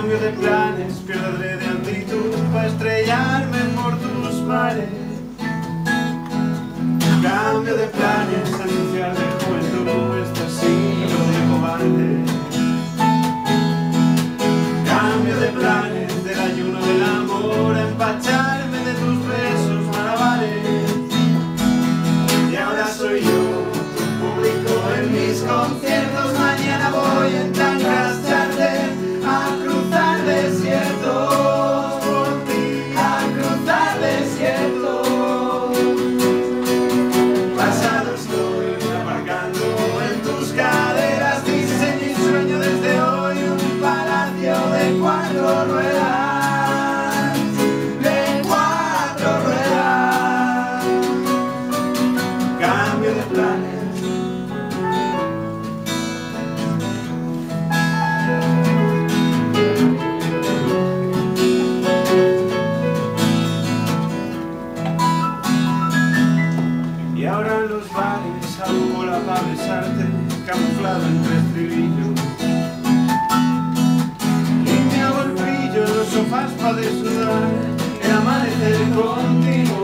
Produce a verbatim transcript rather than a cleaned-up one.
Cambio de planes, pierdo de altitud para estrellarme por tus mares. Cambio de planes, anunciar de juventud este siglo de cobarde. Cambio de planes, del ayuno del amor, a empacharme de tus besos malabares. Y ahora soy yo, tu público en mis conciertos. Mañana voy en tangas charter a cruzar desiertos por ti, a cruzar desiertos. Pasado estoy aparcando en tus caderas, diseño y sueño desde hoy un palacio de cuatro ruedas, de cuatro ruedas. Cambio de planes. Y ahora en los bares hago cola para besarte, camuflado entre estribillos. Y me hago el brillo en los sofás para desnudar el amanecer contigo.